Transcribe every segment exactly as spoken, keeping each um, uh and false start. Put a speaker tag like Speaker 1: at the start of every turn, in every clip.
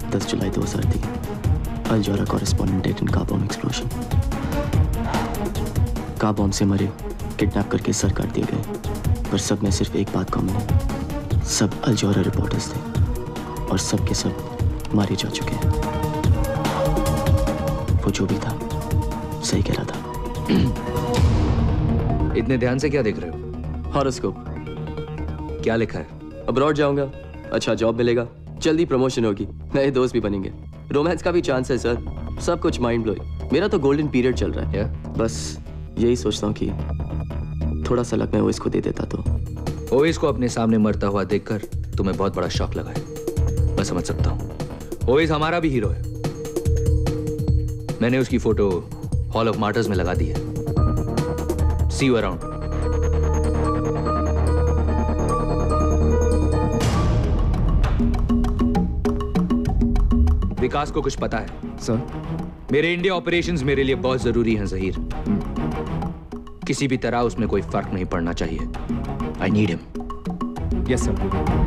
Speaker 1: दस जुलाई दो हज़ार तीन, Al Jawhara correspondent dead in car bomb explosion. Car bomb से मरे, किडनैप करके सर काट दिए गए, पर सब में सिर्फ एक बात कॉमन है, सब अल जौहरा रिपोर्टर्स थे और सब के सब मारे जा चुके हैं। वो जो भी था सही कह रहा था।
Speaker 2: इतने ध्यान से क्या देख रहे हो?
Speaker 1: हॉरोस्कोप।
Speaker 2: क्या लिखा है?
Speaker 1: अब्रॉड जाऊंगा, अच्छा जॉब मिलेगा, जल्दी प्रमोशन होगी, नए दोस्त भी बनेंगे, रोमांस का भी चांस है सर, सब कुछ माइंड ब्लोइंग। मेरा तो गोल्डन पीरियड चल रहा है।
Speaker 2: yeah?
Speaker 1: बस यही सोचता हूँ कि थोड़ा सा लक मैं वो इसको दे देता तो।
Speaker 2: ओवेस को अपने सामने मरता हुआ देखकर तुम्हें बहुत बड़ा शॉक लगा है, मैं समझ सकता हूँ। ओवेस हमारा भी हीरो है। मैंने उसकी फोटो हॉल ऑफ मार्टर्स में लगा दी है। सी यू अराउंड। विकास को कुछ पता है?
Speaker 3: सर,
Speaker 2: मेरे इंडिया ऑपरेशंस मेरे लिए बहुत जरूरी हैं ज़हीर। किसी भी तरह उसमें कोई फर्क नहीं पड़ना चाहिए। I need him.
Speaker 3: Yes sir.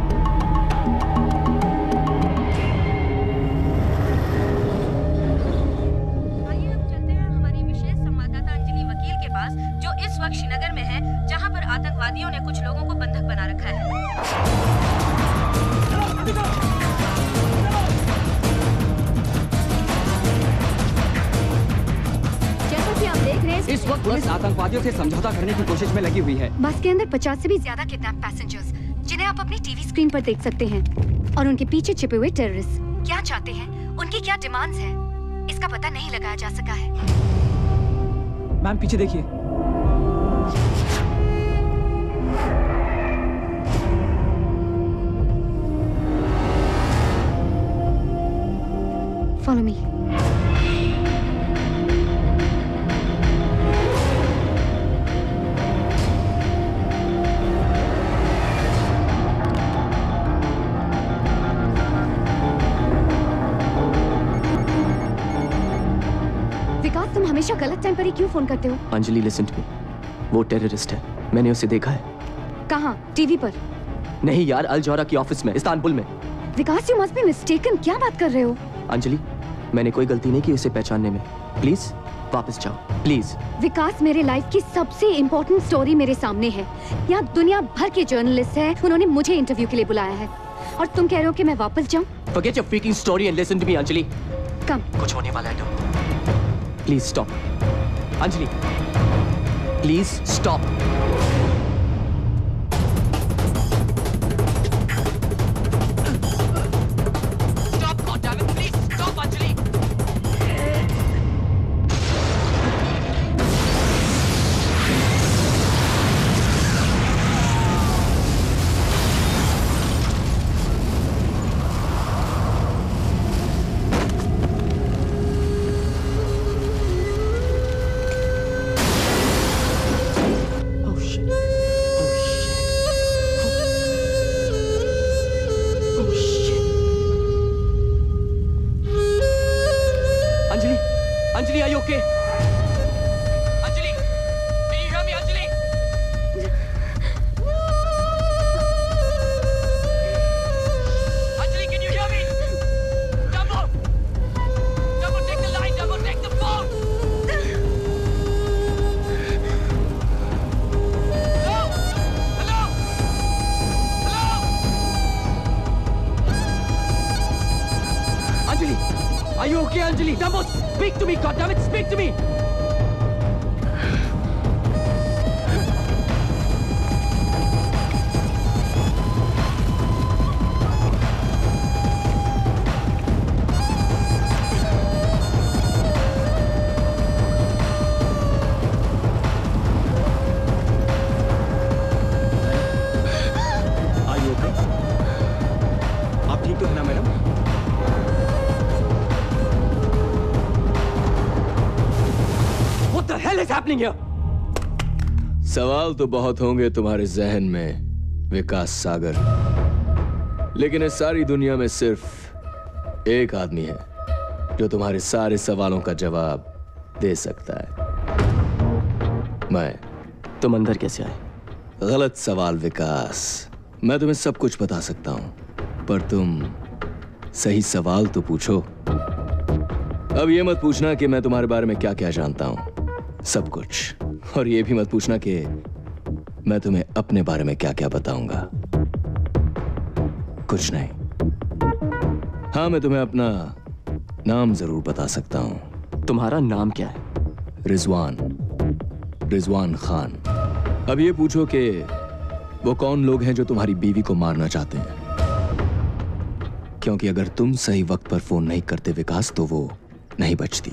Speaker 4: आइए अब चलते हैं हमारी विशेष संवाददाता अंजलि वकील के पास, जो इस वक्त श्रीनगर में है, जहां पर आतंकवादियों ने कुछ लोगों को बंधक बना रखा है।
Speaker 5: इस वक्त पुलिस आतंकवादियों से समझौता करने की कोशिश में लगी हुई है।
Speaker 6: बस के अंदर पचास से भी ज्यादा किडनैप पैसेंजर्स, जिन्हें आप अपनी टीवी स्क्रीन पर देख सकते हैं, और उनके पीछे छिपे हुए टेररिस्ट क्या चाहते हैं, उनकी क्या डिमांड्स हैं, इसका पता नहीं लगाया जा सका है।
Speaker 5: मैम पीछे देखिए।
Speaker 6: Follow me. तुम हमेशा गलत टाइम पर ही क्यों फोन करते हो?
Speaker 1: अंजलि लिसन टू मी, वो टेररिस्ट है, मैंने उसे देखा है।
Speaker 6: कहाँ? टीवी पर?
Speaker 1: नहीं यार, अल जौहरा की ऑफिस में, इस्तांबुल में।
Speaker 6: Vikas, you must be mistaken, क्या बात कर रहे हो?
Speaker 1: अंजलि, मैंने कोई गलती नहीं की उसे पहचानने में, प्लीज वापस जाओ प्लीज।
Speaker 6: विकास, मेरे लाइफ की सबसे इम्पोर्टेंट स्टोरी मेरे सामने है। यहाँ दुनिया भर के जर्नलिस्ट हैं, उन्होंने मुझे इंटरव्यू के लिए बुलाया है, और तुम कह रहे हो कि मैं वापस जाऊँ?
Speaker 1: Forget your freaking story and listen to me, Anjali.
Speaker 6: Come.
Speaker 1: कुछ होने वाला है तो please stop. Anjali, please stop.
Speaker 2: सवाल तो बहुत होंगे तुम्हारे जहन में विकास सागर, लेकिन इस सारी दुनिया में सिर्फ एक आदमी है जो तुम्हारे सारे सवालों का जवाब दे सकता है। मैं।
Speaker 1: तुम अंदर कैसे आए?
Speaker 2: गलत सवाल विकास। मैं तुम्हें सब कुछ बता सकता हूं, पर तुम सही सवाल तो पूछो। अब ये मत पूछना कि मैं तुम्हारे बारे में क्या क्या जानता हूं, सब कुछ। और ये भी मत पूछना कि मैं तुम्हें अपने बारे में क्या क्या बताऊंगा, कुछ नहीं। हाँ, मैं तुम्हें अपना नाम जरूर बता सकता हूं।
Speaker 1: तुम्हारा नाम क्या है?
Speaker 2: रिजवान, रिजवान खान। अब ये पूछो कि वो कौन लोग हैं जो तुम्हारी बीवी को मारना चाहते हैं, क्योंकि अगर तुम सही वक्त पर फोन नहीं करते विकास, तो वो नहीं बचती।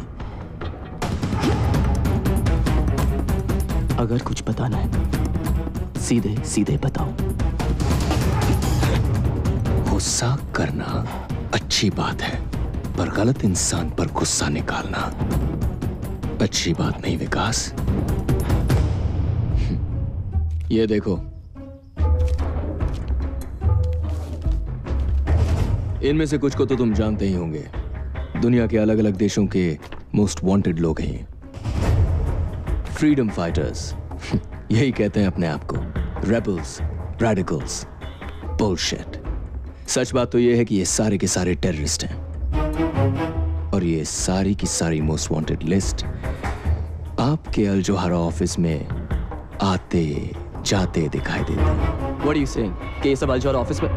Speaker 1: अगर कुछ बताना है सीधे सीधे बताओ।
Speaker 2: गुस्सा करना अच्छी बात है, पर गलत इंसान पर गुस्सा निकालना अच्छी बात नहीं विकास। ये देखो, इनमें से कुछ को तो तुम जानते ही होंगे। दुनिया के अलग अलग देशों के मोस्ट वांटेड लोग हैं, फ्रीडम फाइटर्स। यही कहते हैं अपने आप को, रेबल्स, रेडिकल्स, बुलशिट। सच बात तो यह है कि ये सारे के सारे टेररिस्ट हैं, और ये सारी की सारी मोस्ट वांटेड लिस्ट आपके अल जोहारा ऑफिस में आते जाते दिखाई देती है।
Speaker 1: What are you saying? कि ये सब अल जोहारा ऑफिस में?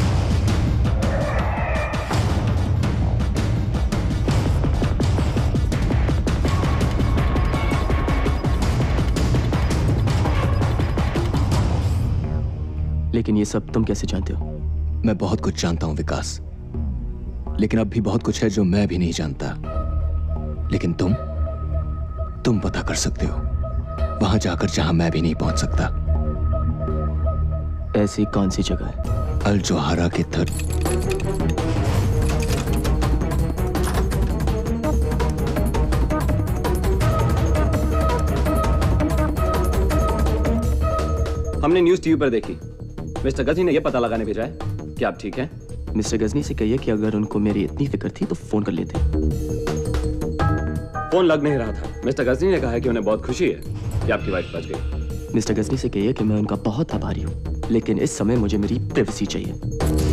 Speaker 1: लेकिन ये सब तुम कैसे जानते हो?
Speaker 2: मैं बहुत कुछ जानता हूं विकास, लेकिन अब भी बहुत कुछ है जो मैं भी नहीं जानता। लेकिन तुम तुम पता कर सकते हो, वहां जाकर जहां मैं भी नहीं पहुंच सकता।
Speaker 1: ऐसी कौन सी जगह है?
Speaker 2: अल जोहारा के तट।
Speaker 3: हमने न्यूज टीवी पर देखी। मिस्टर गजनी ने यह पता लगाने भेजा है कि आप ठीक हैं।
Speaker 1: मिस्टर गजनी से कहिए कि अगर उनको मेरी इतनी फिक्र थी तो फोन कर लेते।
Speaker 3: फोन लग नहीं रहा था। मिस्टर गजनी ने कहा है कि उन्हें बहुत खुशी है कि आपकी वाइफ बच गई।
Speaker 1: मिस्टर गजनी से कहिए कि मैं उनका बहुत आभारी हूँ, लेकिन इस समय मुझे मेरी प्राइवेसी चाहिए।